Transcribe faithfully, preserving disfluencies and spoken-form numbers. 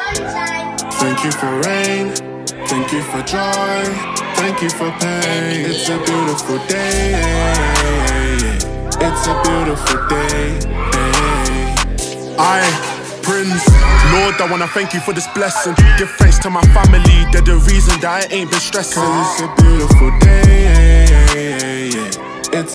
Thank you for rain, thank you for joy, thank you for pain. It's a beautiful day, it's a beautiful day. I, Prince, Lord, I wanna thank you for this blessing. Give thanks to my family, they're the reason that I ain't been stressing. 'Cause it's a beautiful day.